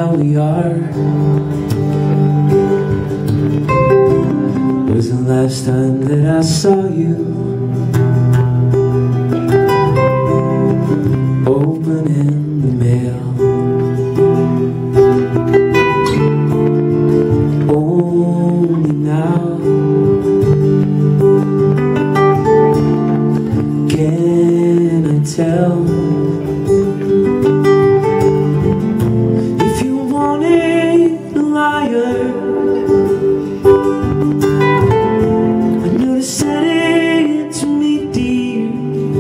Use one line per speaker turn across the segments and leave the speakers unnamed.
now we are. Was the last time that I saw you opening the mail. Only now can I tell if you wanted a liar. I knew to set it to me, dear.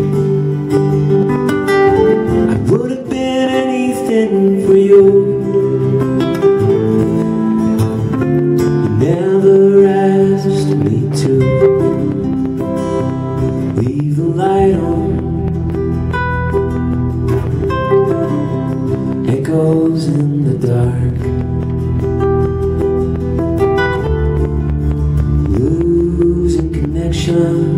I would have been anything for you. You never asked me to leave the light on. Echoes in the dark, losing connection.